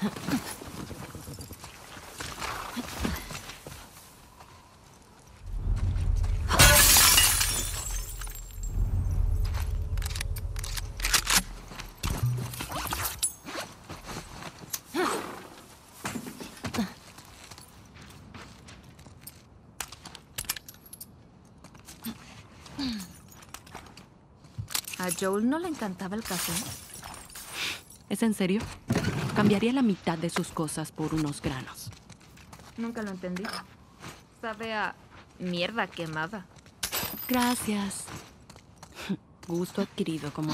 ¿A Joel no le encantaba el café? ¿Es en serio? Cambiaría la mitad de sus cosas por unos granos. Nunca lo entendí. Sabe a mierda quemada. Gracias. Gusto adquirido como...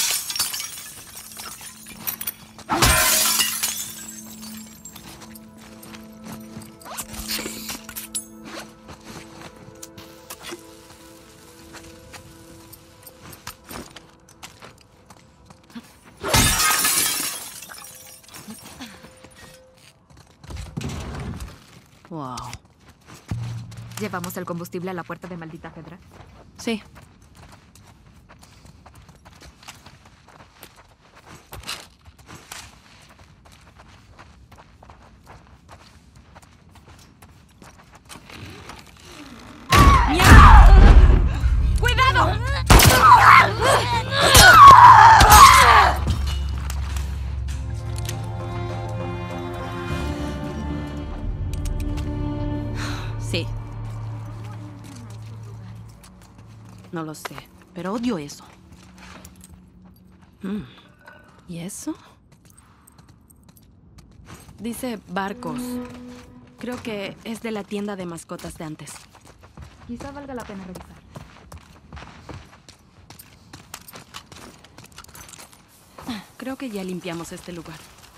Wow. ¿Llevamos el combustible a la puerta de maldita Fedra? Sí. ¡Cuidado! Sí. No lo sé, pero odio eso. ¿Y eso? Dice barcos. Creo que es de la tienda de mascotas de antes. Quizá valga la pena revisar. Creo que ya limpiamos este lugar.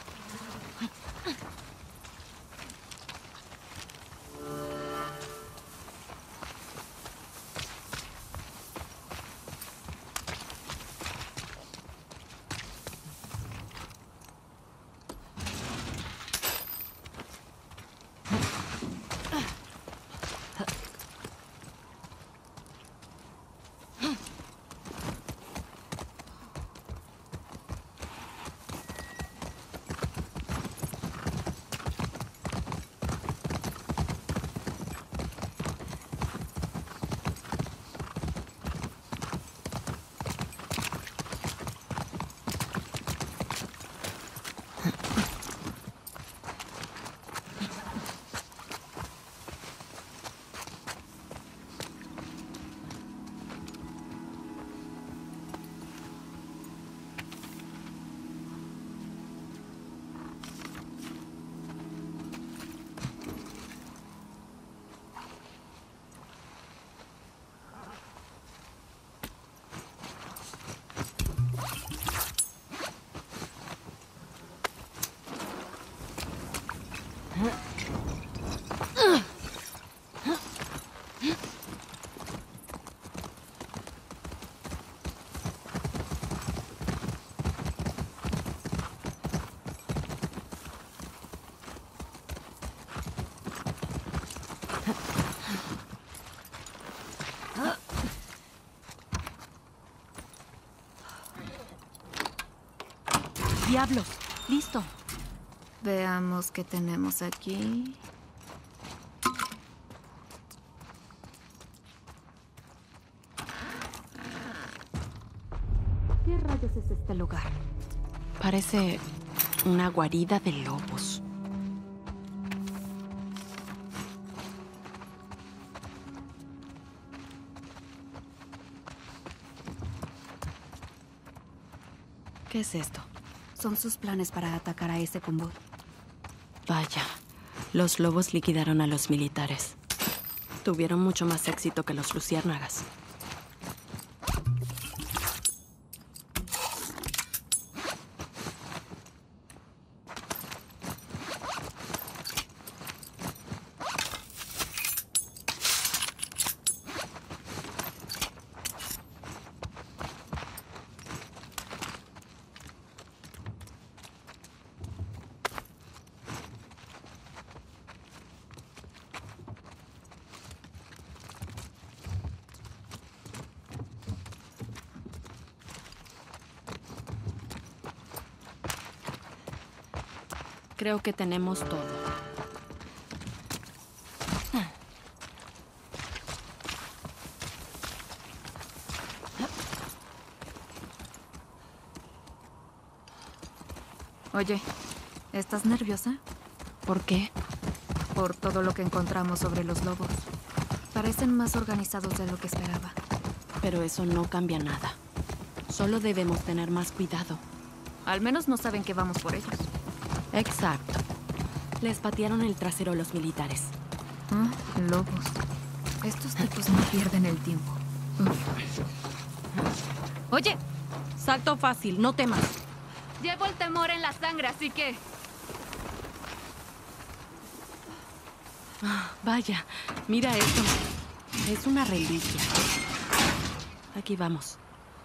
¡Diablos! ¡Listo! Veamos qué tenemos aquí. ¿Qué rayos es este lugar? Parece una guarida de lobos. ¿Qué es esto? Son sus planes para atacar a ese convoy. Vaya, los lobos liquidaron a los militares. Tuvieron mucho más éxito que los luciérnagas. Creo que tenemos todo. Oye, ¿estás nerviosa? ¿Por qué? Por todo lo que encontramos sobre los lobos. Parecen más organizados de lo que esperaba. Pero eso no cambia nada. Solo debemos tener más cuidado. Al menos no saben que vamos por ellos. Exacto. Les patearon el trasero los militares. Ah, lobos. Estos tipos no pierden el tiempo. Oye, Salto fácil, no temas. llevo el temor en la sangre, así que... Vaya, mira esto. Es una reliquia. Aquí vamos.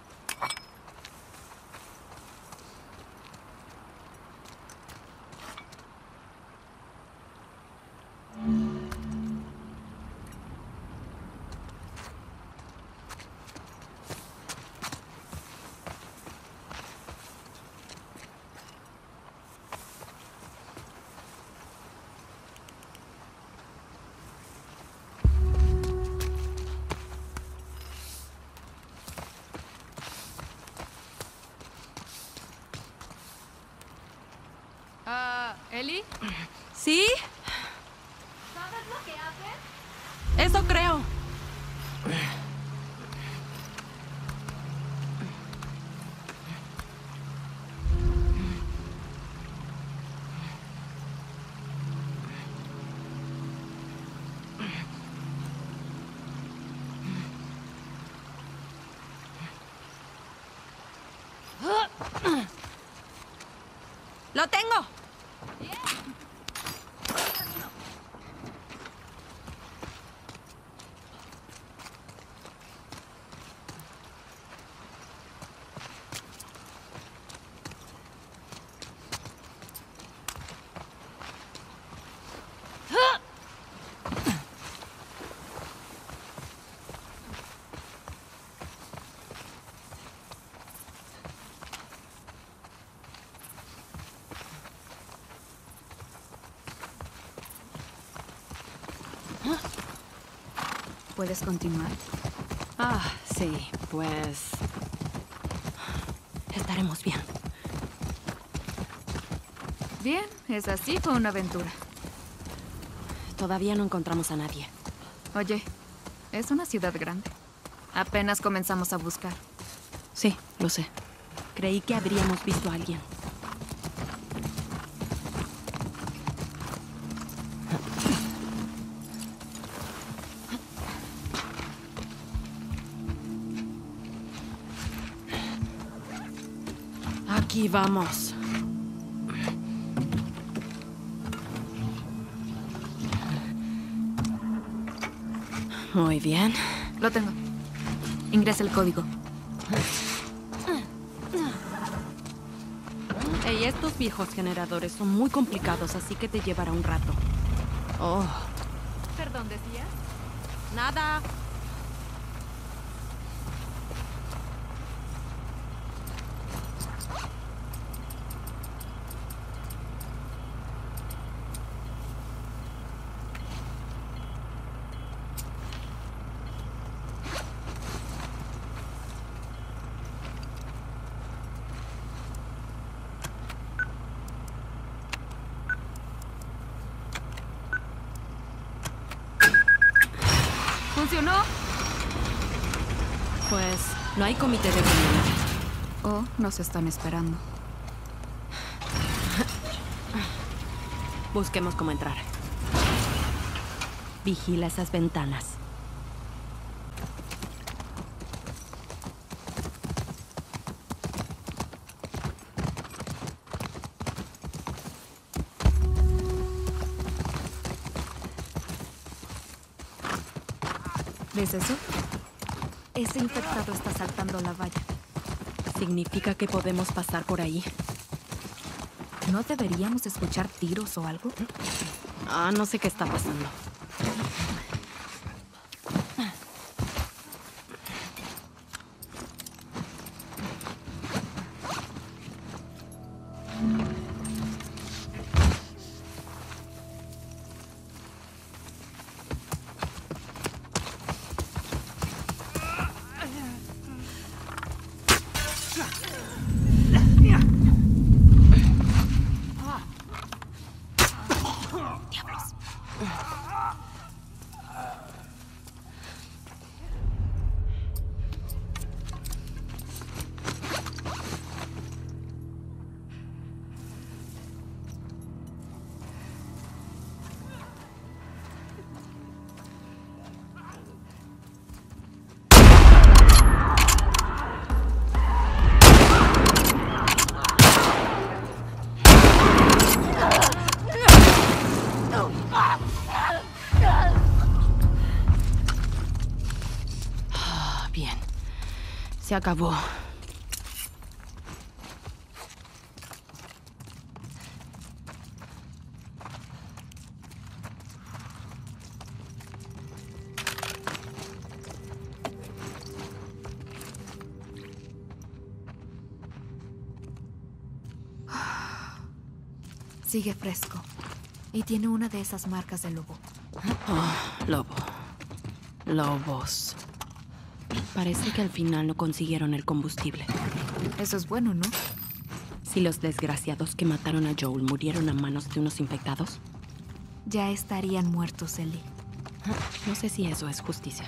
¿Ellie? ¿Sí? ¿Sabes lo que haces? Eso creo. ¡Lo tengo! ¿Puedes continuar? Ah, sí, pues... estaremos bien. Bien, esa sí fue una aventura. Todavía no encontramos a nadie. Oye, es una ciudad grande. Apenas comenzamos a buscar. Sí, lo sé. Creí que habríamos visto a alguien. Aquí vamos. Muy bien. Lo tengo. Ingresa el código. Hey, estos viejos generadores son muy complicados, así que te llevará un rato. Oh, Perdón, ¿decías? nada. ¿Funcionó? Pues no hay comité de reunión. Oh, nos están esperando. Busquemos cómo entrar. Vigila esas ventanas. ¿Ves eso? Ese infectado está saltando la valla. ¿Significa que podemos pasar por ahí? ¿No deberíamos escuchar tiros o algo? Ah, no sé qué está pasando. Bien. Se acabó. Sigue fresco. Y tiene una de esas marcas de lobo. Oh, lobo. Lobos. Parece que al final no consiguieron el combustible. Eso es bueno, ¿no? Si los desgraciados que mataron a Joel murieron a manos de unos infectados, Ya estarían muertos, Ellie. no sé si eso es justicia.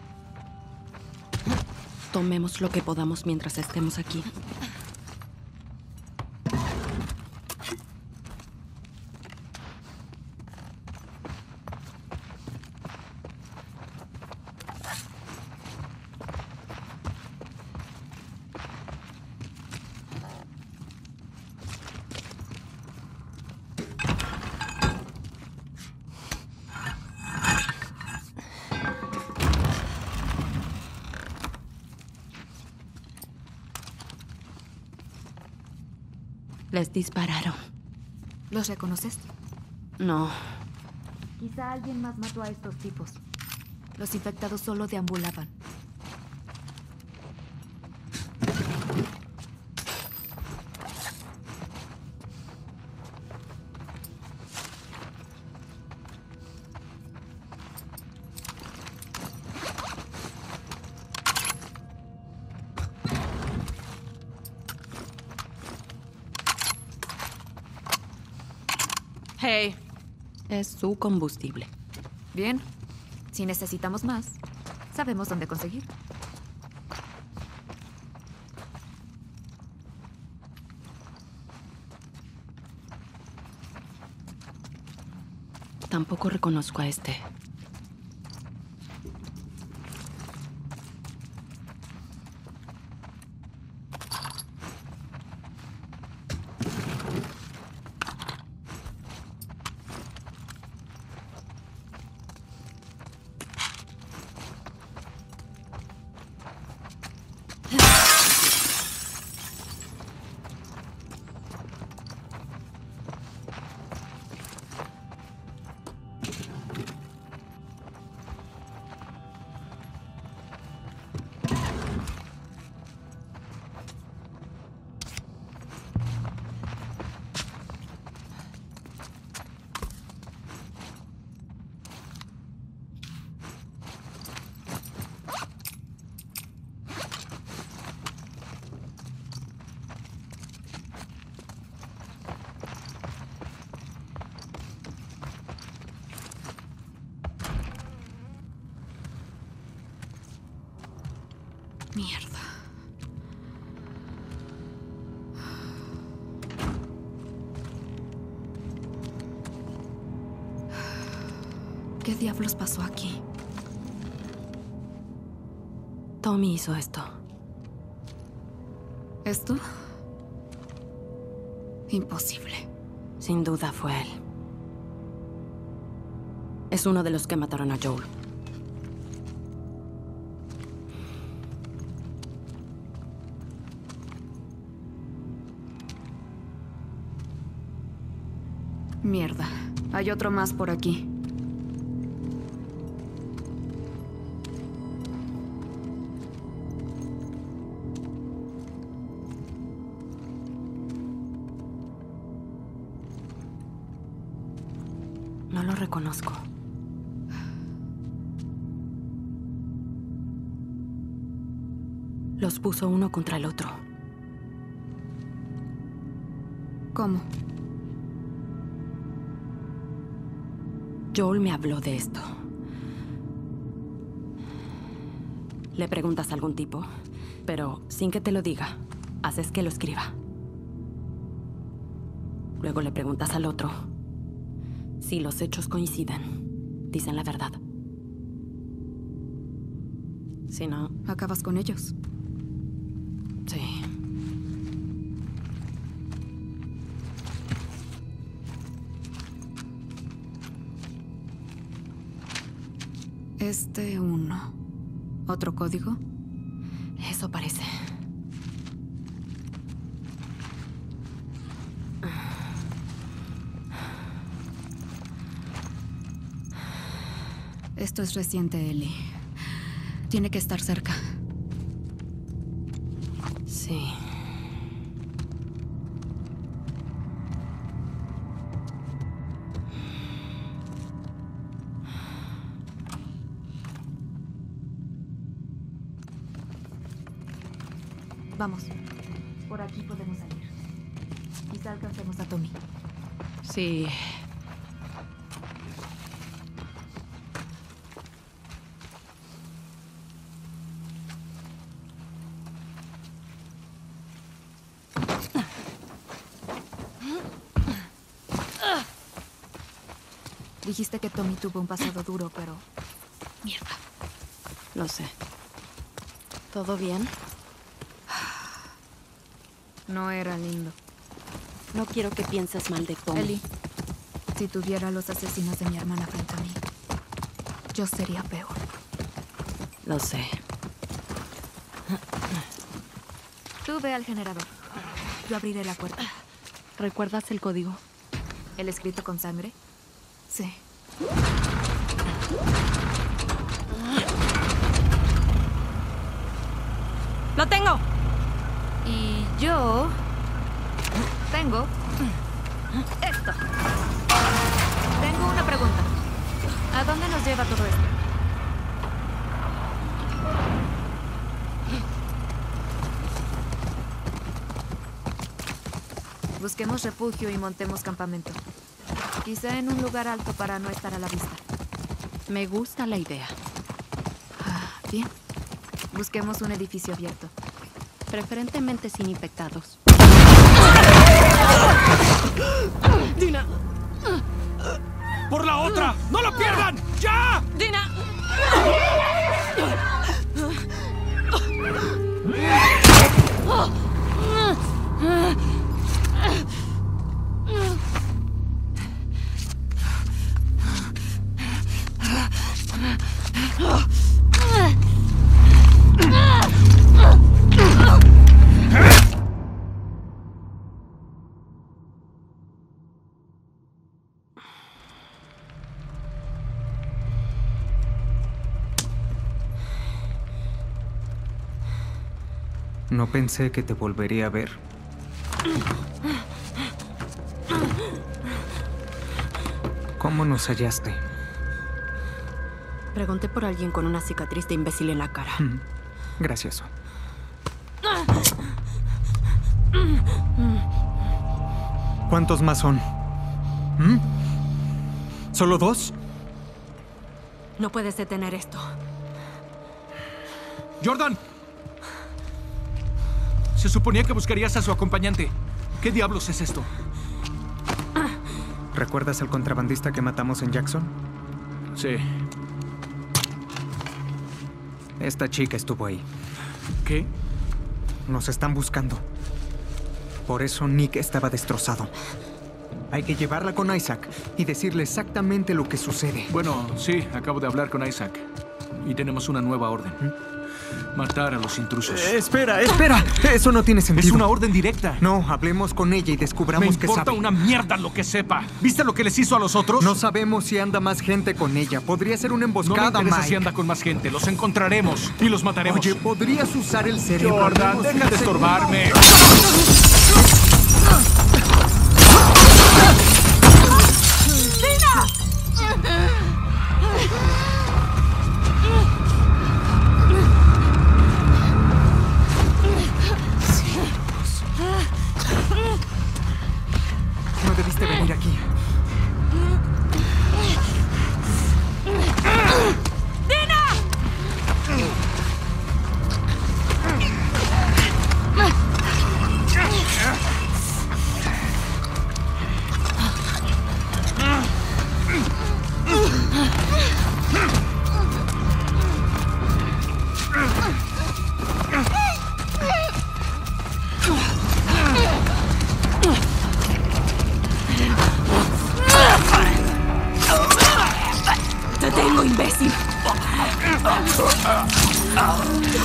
Tomemos lo que podamos mientras estemos aquí. Les dispararon. ¿Los reconoces? No. Quizá alguien más mató a estos tipos. Los infectados solo deambulaban. Hey. Es su combustible. Bien. Si necesitamos más, sabemos dónde conseguir. Tampoco reconozco a este. Mierda. ¿Qué diablos pasó aquí? Tommy hizo esto. ¿Esto? Imposible. Sin duda fue él. Es uno de los que mataron a Joel. Mierda. Hay otro más por aquí. No lo reconozco. Los puso uno contra el otro. ¿Cómo? Joel me habló de esto. Le preguntas a algún tipo, pero sin que te lo diga, haces que lo escriba. Luego le preguntas al otro. Si los hechos coinciden, dicen la verdad. Si no, Acabas con ellos. sí. Este uno. ¿Otro código? Eso parece. Esto es reciente, Ellie. Tiene que estar cerca. Sí. Vamos. Por aquí podemos salir. Quizá alcancemos a Tommy. Sí. Dijiste que Tommy tuvo un pasado duro, pero... Mierda. Lo sé. ¿Todo bien? No era lindo. No quiero que pienses mal de Tommy. Ellie, si tuviera a los asesinos de mi hermana frente a mí, yo sería peor. Lo sé. Tú ve al generador. Yo abriré la puerta. ¿Recuerdas el código? ¿El escrito con sangre? Sí. ¡Lo tengo! Y yo... tengo... esto. Tengo una pregunta. ¿A dónde nos lleva todo esto? Busquemos refugio y montemos campamento. Quizá en un lugar alto para no estar a la vista. Me gusta la idea. Bien. Busquemos un edificio abierto. Preferentemente sin infectados. ¡Dina! ¡Por la otra! ¡No lo pierdan! ¡Ya! ¡Dina! No pensé que te volvería a ver. ¿Cómo nos hallaste? Pregunté por alguien con una cicatriz de imbécil en la cara. Gracioso. ¿Cuántos más son? ¿Solo 2? No puedes detener esto. ¡Jordan! Se suponía que buscarías a su acompañante. ¿Qué diablos es esto? ¿Recuerdas al contrabandista que matamos en Jackson? Sí. Esta chica estuvo ahí. ¿Qué? Nos están buscando. Por eso Nick estaba destrozado. Hay que llevarla con Isaac y decirle exactamente lo que sucede. Bueno, sí, acabo de hablar con Isaac. Y tenemos una nueva orden. Matar a los intrusos. ¡Espera! Eso no tiene sentido. Es una orden directa. No, hablemos con ella y descubramos Me qué importa sabe. una mierda lo que sepa. ¿Viste lo que les hizo a los otros? No sabemos si anda más gente con ella. Podría ser una No me emboscada, interesa Mike. si anda con más gente. Los encontraremos y los mataremos. Oye, ¿podrías usar el cerebro? Jordan, Hablemos deja un de segundo. estorbarme. No debiste venir aquí.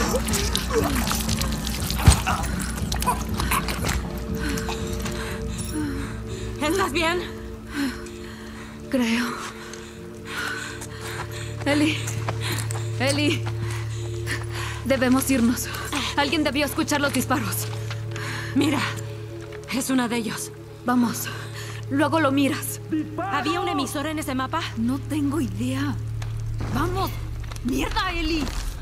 ¿Estás bien? Creo. Ellie. Ellie. Debemos irnos. Alguien debió escuchar los disparos. Mira, es uno de ellos. Vamos. Luego lo miras. ¿Había un emisor en ese mapa? No tengo idea. ¡Vamos! ¡Mierda, Ellie!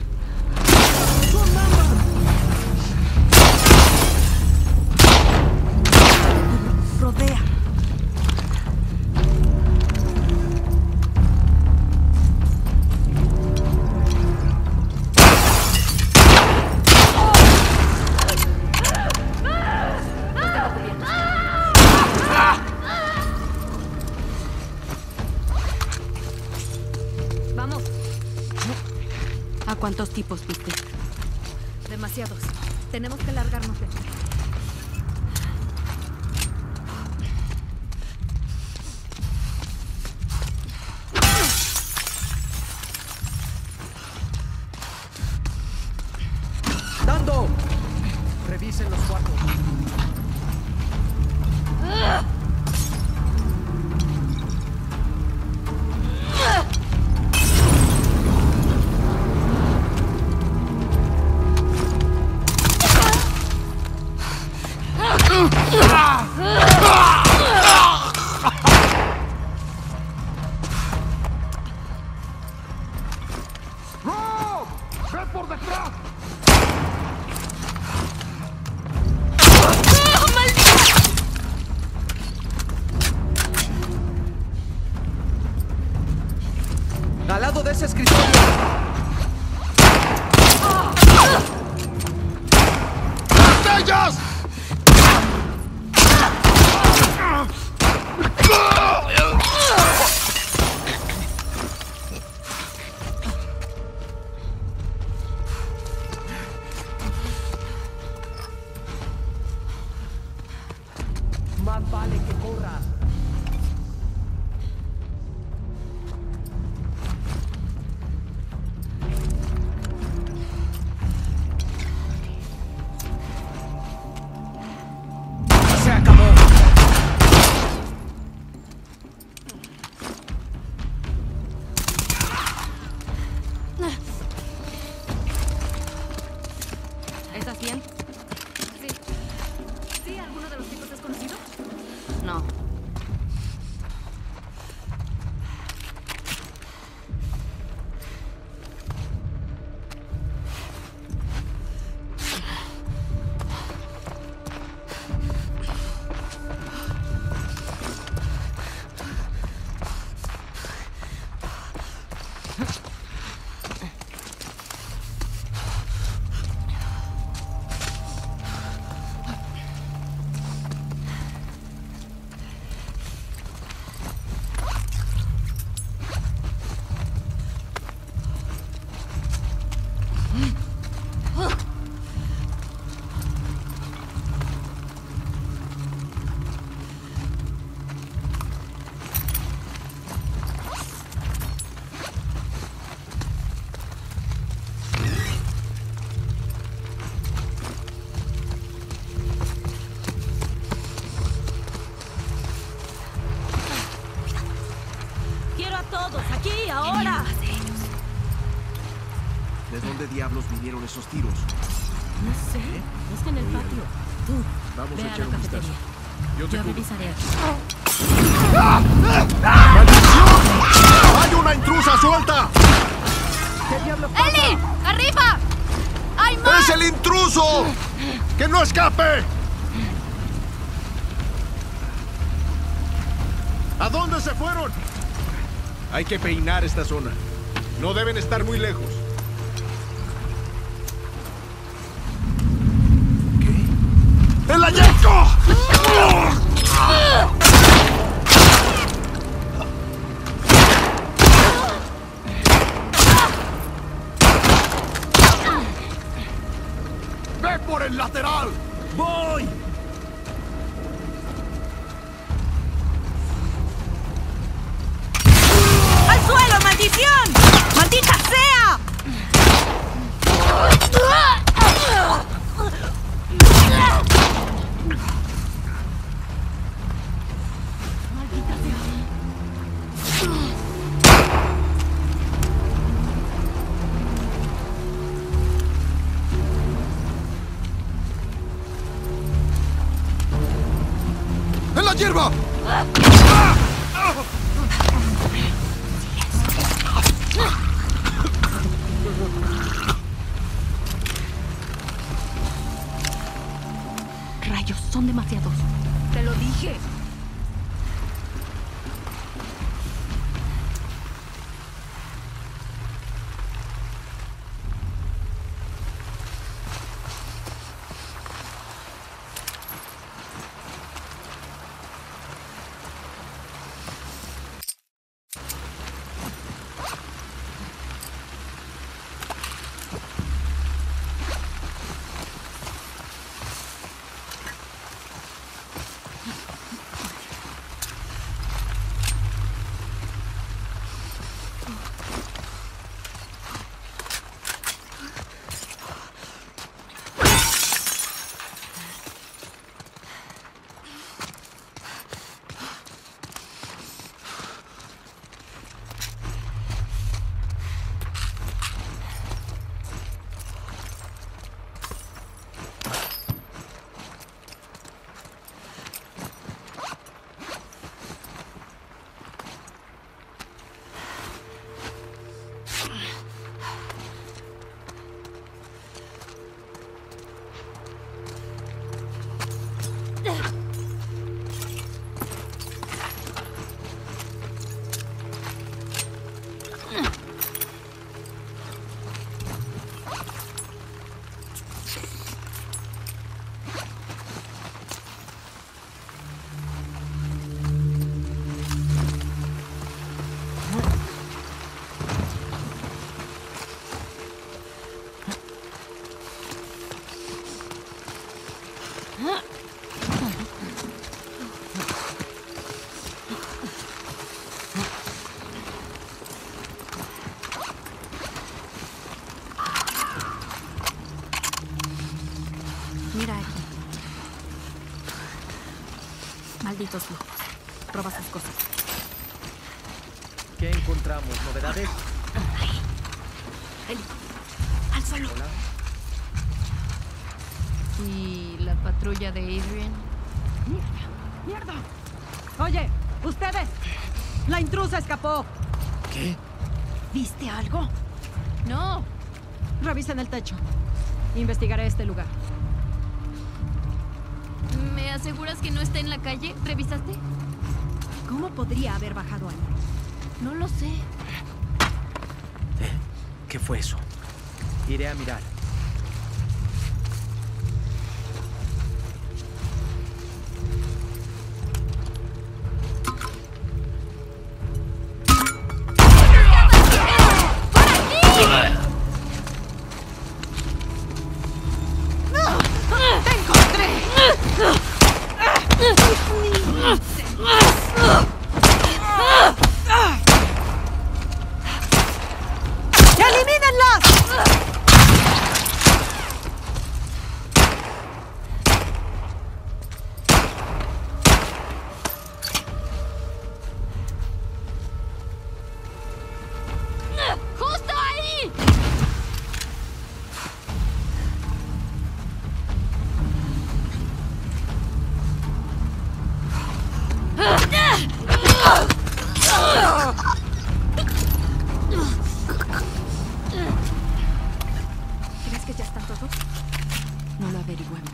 Rodea. Vamos. ¿A cuántos tipos viste? Demasiados. Tenemos que largarnos de aquí. ¡Dando! Revisen los cuartos. ¡Ve por detrás! ¡Al lado de ese escritorio! ¡Ellas! Más vale que corras. Se acabó. ¿Estás bien? Sí. ¿Sí? ¿Alguno de los tipos es conocido? No. Quiero a todos, aquí, ahora. ¿De dónde diablos vinieron esos tiros? No sé, busca en el patio. Tú, Vamos ve a a echar la un vistazo. cafetería. Yo te Yo cubro. revisaré aquí. ¡Hay una intrusa suelta! ¡Ellie! ¡Arriba! ¡Hay más! ¡Es el intruso! ¡Que no escape! ¿A dónde se fueron? Hay que peinar esta zona. No deben estar muy lejos. ¿Qué? ¡El Ayenko! ¡Ve por el lateral! ¡Voy! ¡Al suelo, maldición! ¡Maldita sea! ¡La hierba! Rayos, son demasiados. Te lo dije. Mira aquí. Malditos locos. Roba sus cosas. ¿Qué encontramos? ¿Novedades? Eli, al suelo. Hola. ¿Y la patrulla de Adrian? ¡Mierda! Oye, ustedes. La intrusa escapó. ¿Qué? ¿Viste algo? No. Revisen el techo. Investigaré este lugar. ¿Me aseguras que no está en la calle? ¿Revisaste? ¿Cómo podría haber bajado ahí? No lo sé. ¿Qué fue eso? Iré a mirar. ¡Justo ahí! ¿Crees que ya están todos? No lo averigüemos.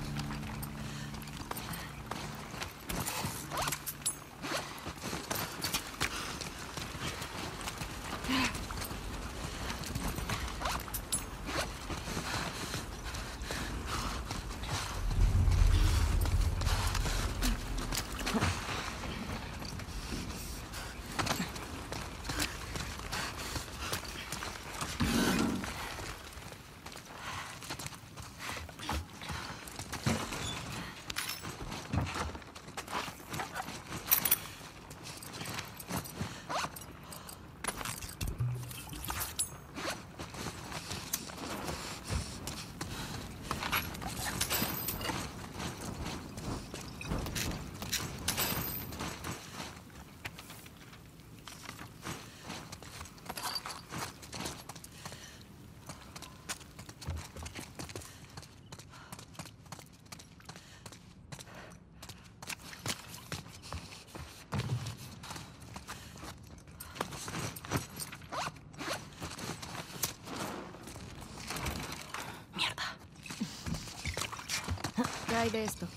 ¿Qué hay de esto?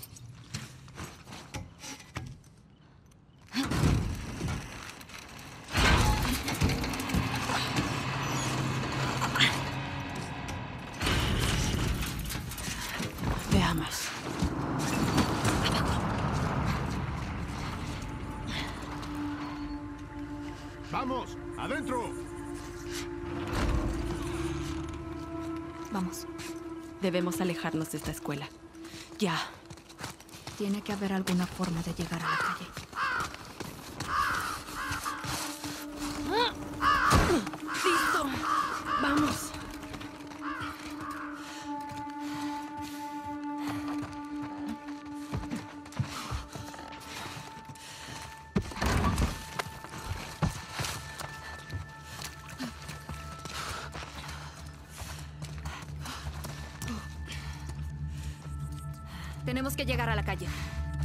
Veamos. ¡Vamos! ¡Adentro! Vamos. Debemos alejarnos de esta escuela. Ya. Tiene que haber alguna forma de llegar a la calle. ¡Listo! ¡Vamos! Tenemos que llegar a la calle.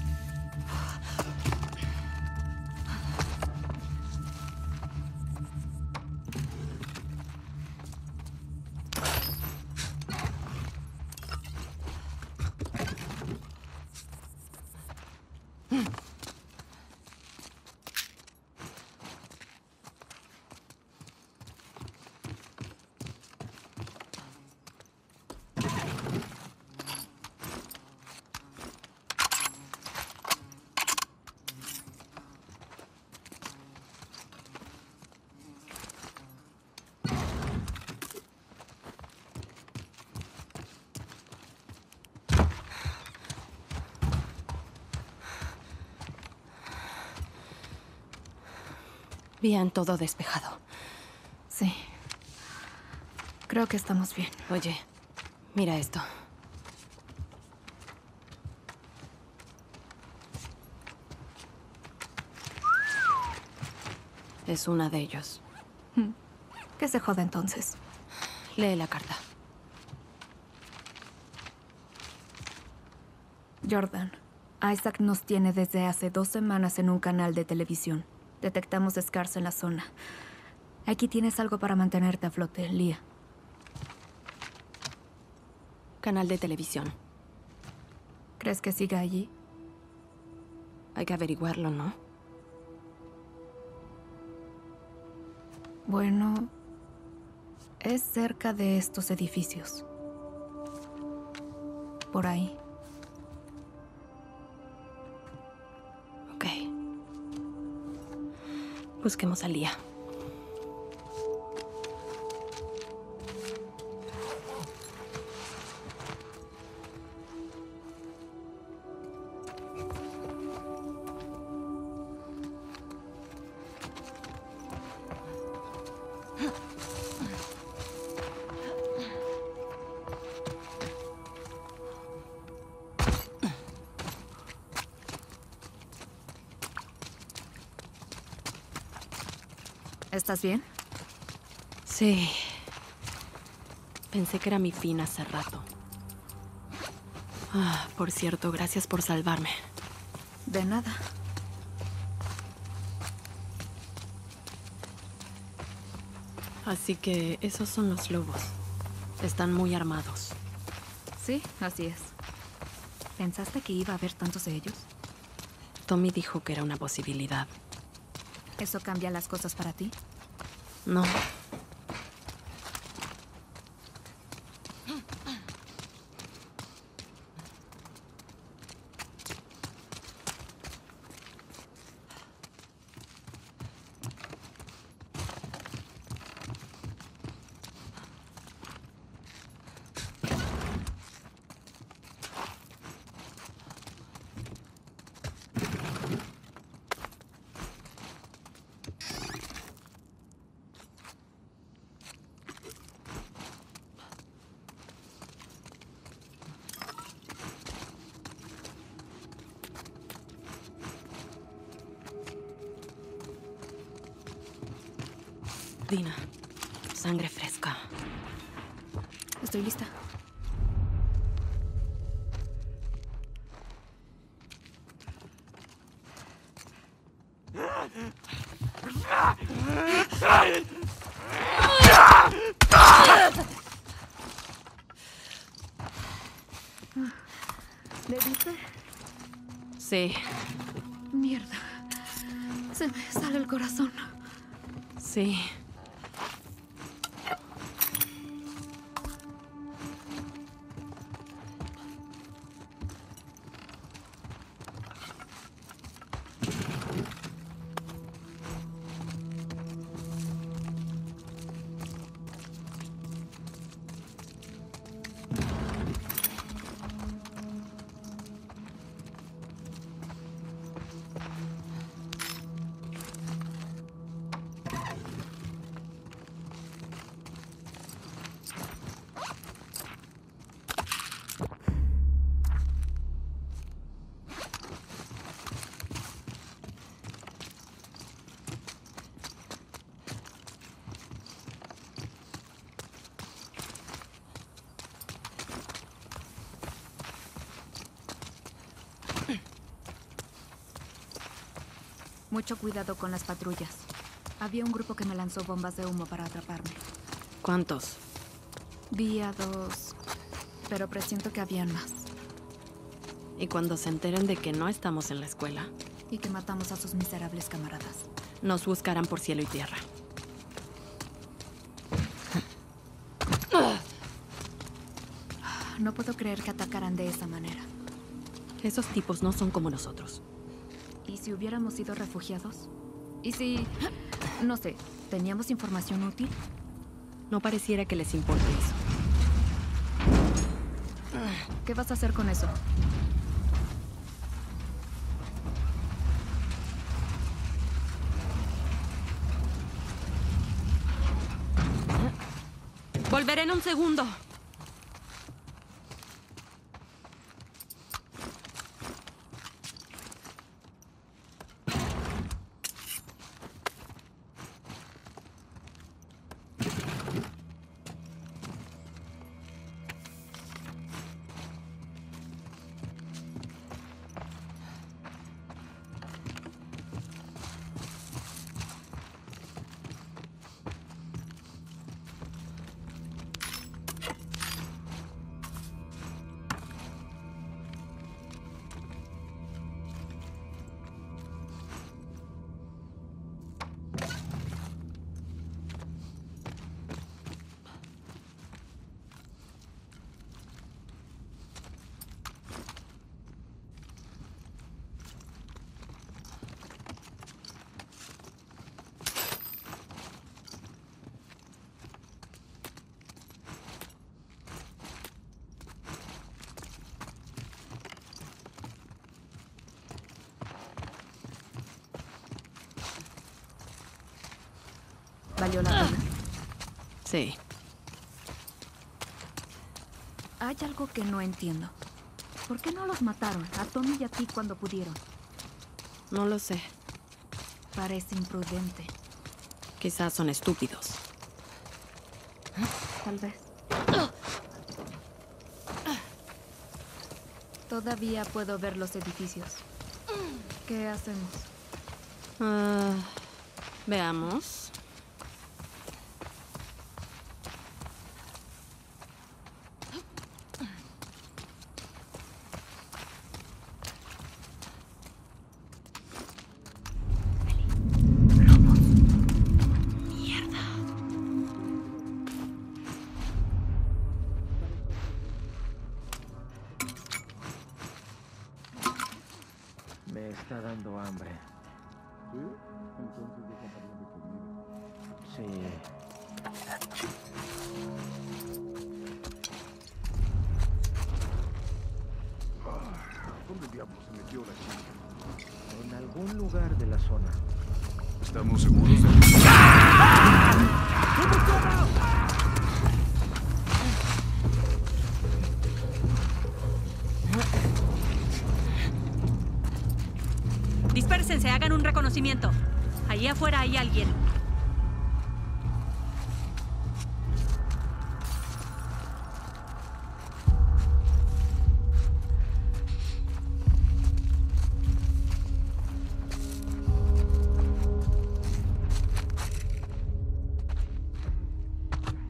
Bien, todo despejado. Sí. Creo que estamos bien. Oye, mira esto. Es una de ellos. ¿Qué se joda entonces? Lee la carta. Jordan, Isaac nos tiene desde hace 2 semanas en un canal de televisión. Detectamos scars en la zona. Aquí tienes algo para mantenerte a flote, Leah. Canal de televisión. ¿Crees que siga allí? Hay que averiguarlo, ¿no? Bueno, es cerca de estos edificios. Por ahí. Ok. Busquemos a Leah. ¿Estás bien? Sí. Pensé que era mi fin hace rato. Por cierto, gracias por salvarme. De nada. Así que esos son los lobos. Están muy armados. Sí, así es. ¿Pensaste que iba a haber tantos de ellos? Tommy dijo que era una posibilidad. ¿Eso cambia las cosas para ti? No. Dina, sangre fresca. Estoy lista. ¿Le diste? Sí. Mierda. Se me sale el corazón. Sí. Mucho cuidado con las patrullas. Había un grupo que me lanzó bombas de humo para atraparme. ¿Cuántos? Vi a 2, pero presiento que habían más. Y cuando se enteren de que no estamos en la escuela, Y que matamos a sus miserables camaradas. nos buscarán por cielo y tierra. No puedo creer que atacaran de esa manera. Esos tipos no son como nosotros. ¿Y si hubiéramos sido refugiados? ¿Y si, no sé, teníamos información útil? No pareciera que les importe eso. ¿Qué vas a hacer con eso? Volveré en un segundo. ¿Valió la pena? Sí. Hay algo que no entiendo. ¿Por qué no los mataron a Tommy y a ti cuando pudieron? No lo sé. Parece imprudente. Quizás son estúpidos. Tal vez. Todavía puedo ver los edificios. ¿Qué hacemos? Veamos. Me está dando hambre. ¿Sí? Entonces deja de comida. Sí. ¿Dónde diablos se metió la chica? En algún lugar de la zona. ¿Estamos seguros de Dispérsense, hagan un reconocimiento. Allí afuera hay alguien.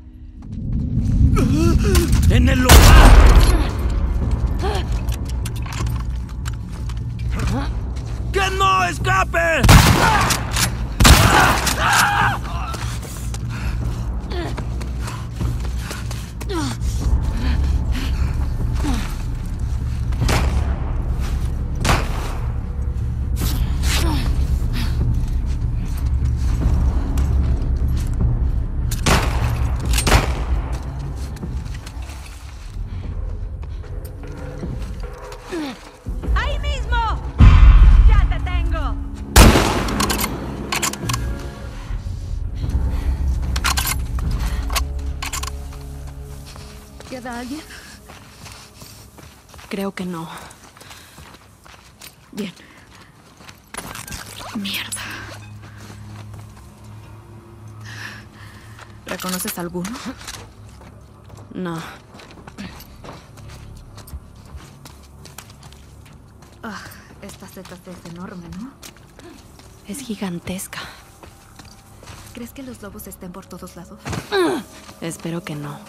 ¡En el lugar! escape! ¡Ahí mismo! ¡Ya te tengo! ¿Queda alguien? Creo que no. Bien. Mierda. ¿Reconoces alguno? No. Esta ZT es enorme, ¿no? Es gigantesca. ¿Crees que los lobos estén por todos lados? Espero que no.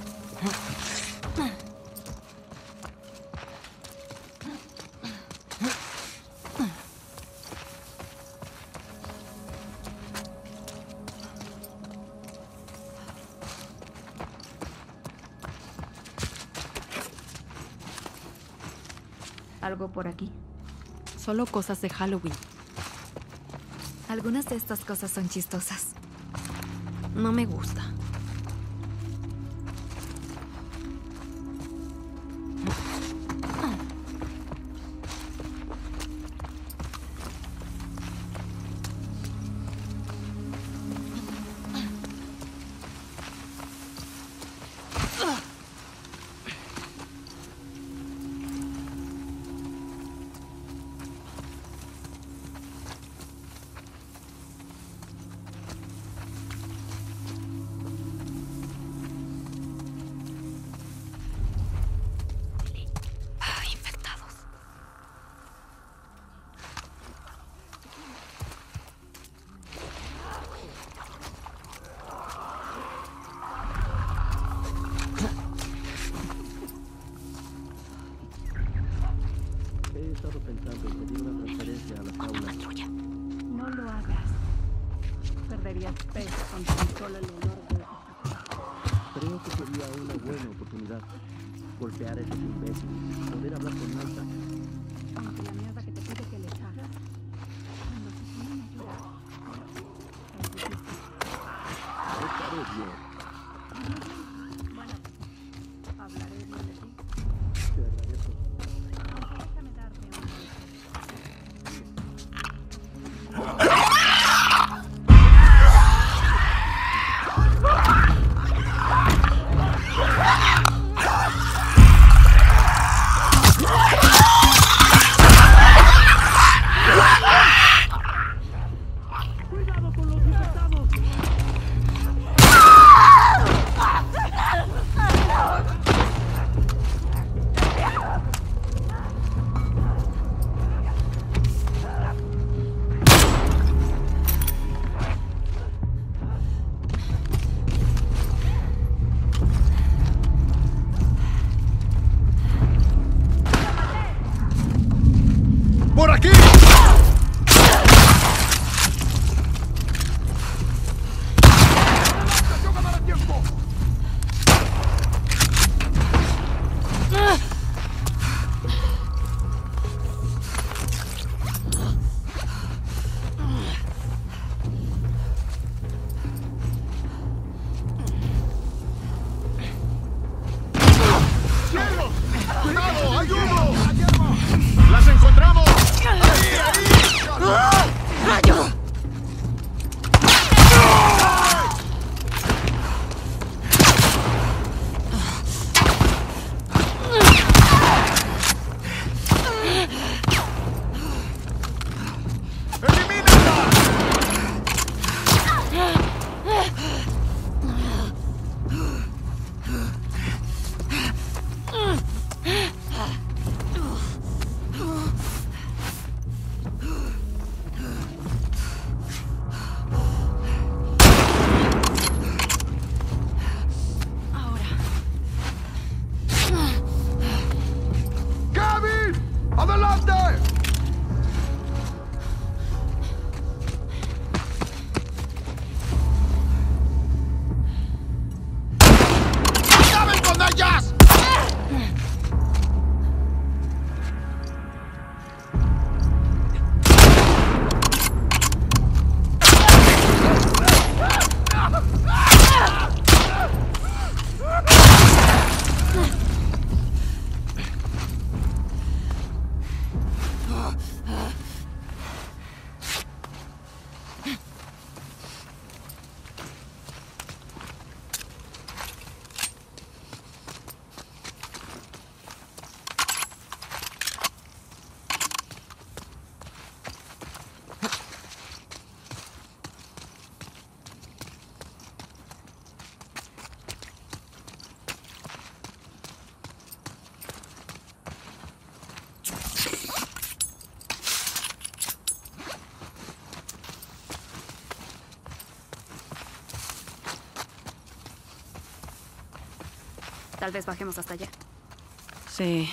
¿Algo por aquí? Solo cosas de Halloween. Algunas de estas cosas son chistosas. No me gusta. He estado pensando en pedir una transferencia a las aulas. No lo hagas. Perderías peso con tan solo el honor de... Creo que sería una buena oportunidad. Golpear a esos imbéciles, poder hablar con Isaac. Aunque la mierda que te pide que les hagas. Cuando se ponen a llorar. Estaré bien. Bueno, hablaré bien de ti. Te agradezco. Déjame darte un consejo. ¡Por aquí! ¡Cielos! ¡Cuidado! ¡Hay humo! ¡Las encontramos! ¡Ahí, ahí! ¡Rayo! Tal vez bajemos hasta allá. Sí.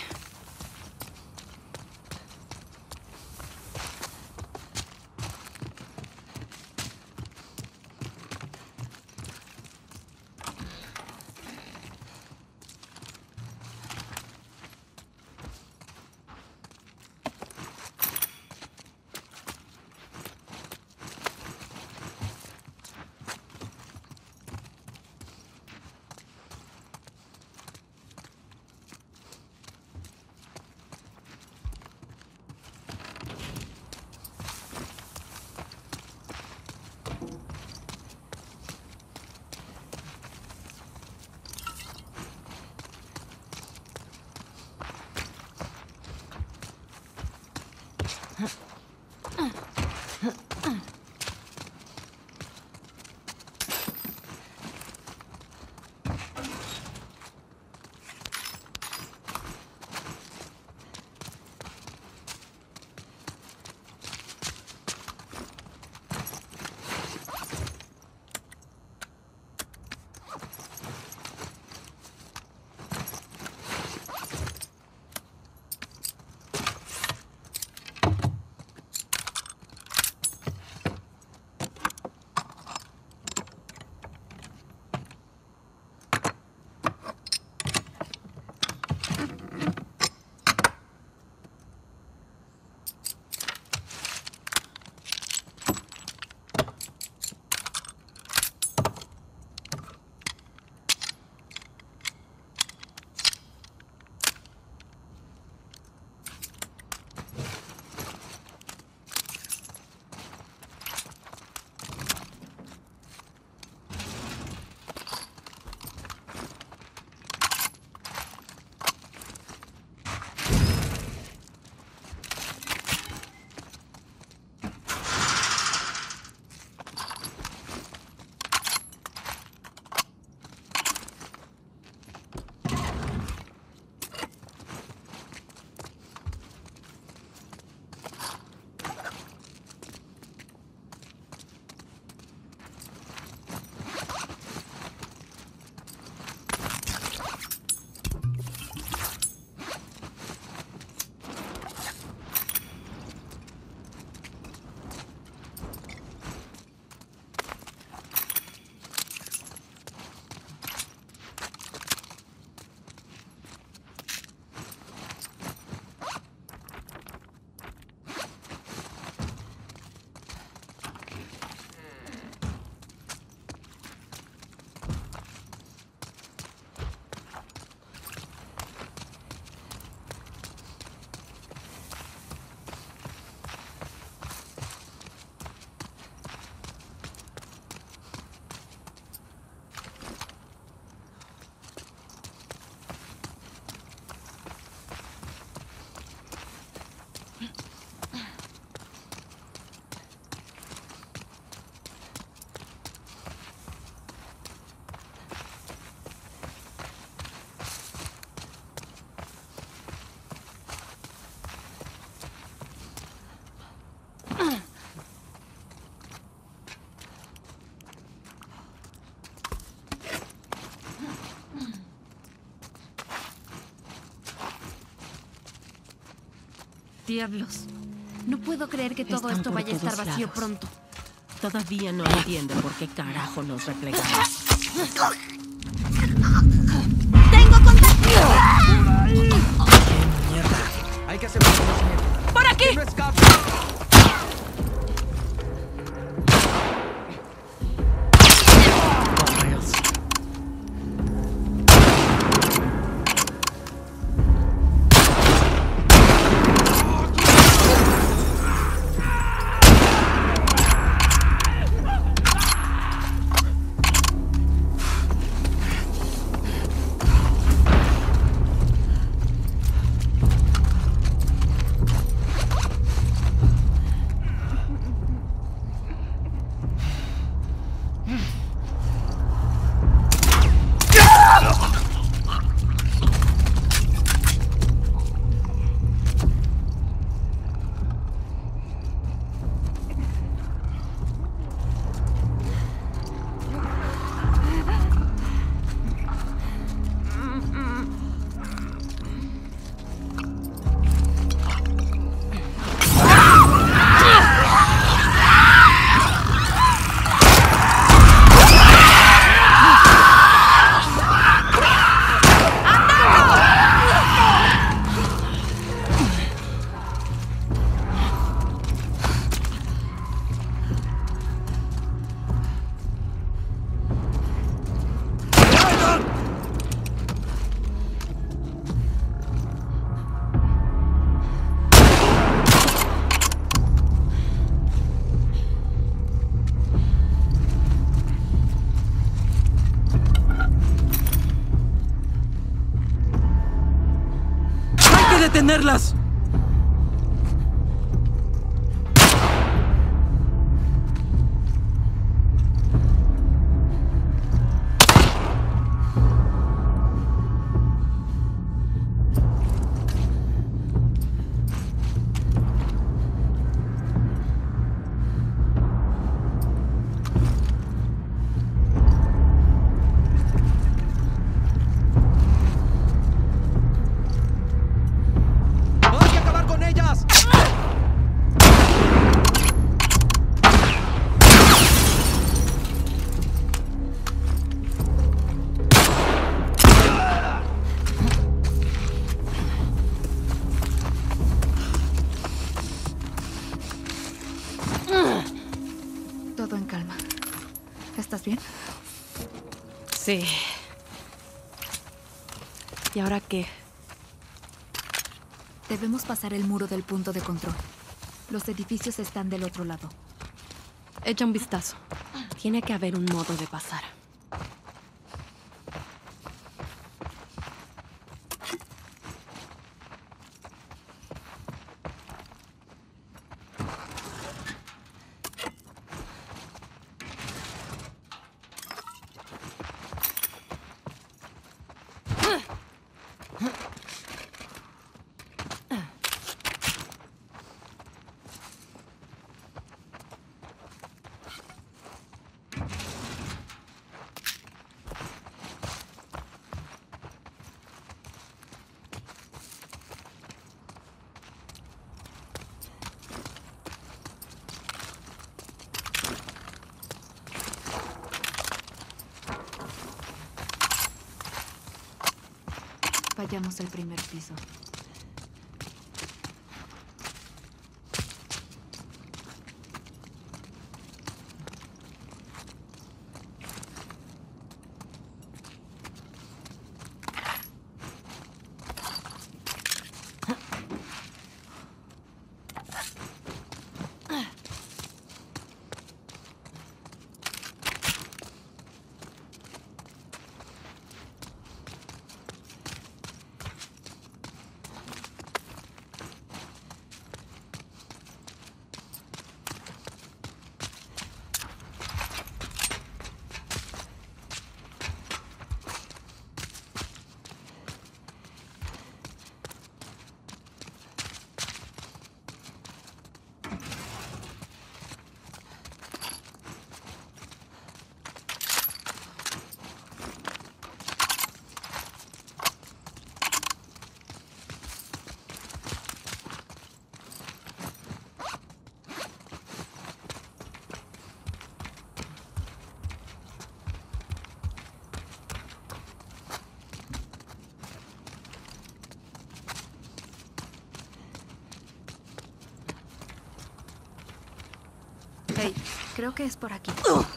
Diablos. No puedo creer que todo Están esto por vaya a estar todos vacío lados. pronto. Todavía no entiende por qué carajo nos replegamos. ¡Tengo contacto! ¡Mierda! Hay que hacer un reconocimiento. ¡Por aquí! ¡Que no escape! detenerlas! Todo en calma. ¿Estás bien? Sí. ¿Y ahora qué? Debemos pasar el muro del punto de control. Los edificios están del otro lado. Echa un vistazo. Tiene que haber un modo de pasar. Vayamos al primer piso. Hey, creo que es por aquí.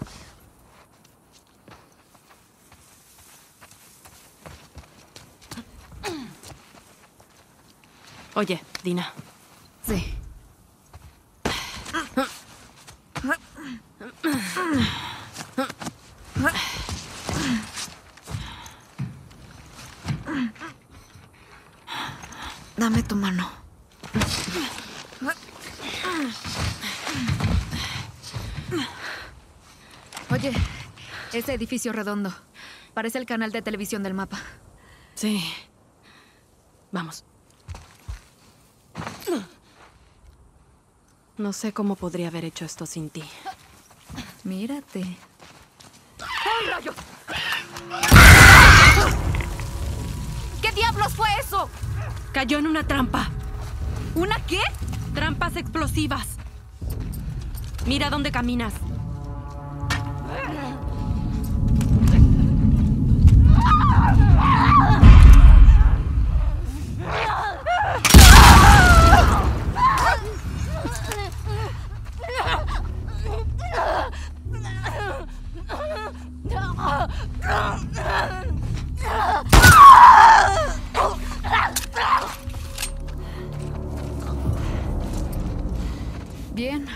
Oye, Dina. Sí. Dame tu mano. Oye, ese edificio redondo. Parece el canal de televisión del mapa. Sí. Vamos. No sé cómo podría haber hecho esto sin ti. Mírate. ¡Ay, rayos! ¿Qué diablos fue eso? Cayó en una trampa. ¿Una qué? Trampas explosivas. Mira dónde caminas. Bien.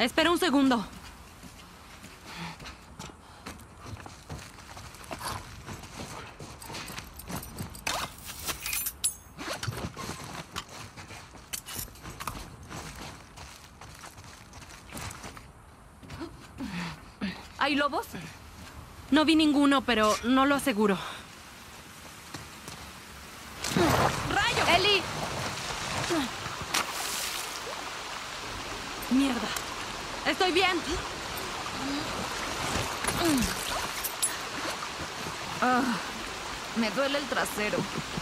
Espera un segundo. ¿Hay lobos? No vi ninguno, pero no lo aseguro. ¡Rayo! ¡Eli! Mierda. Estoy bien. Me duele el trasero.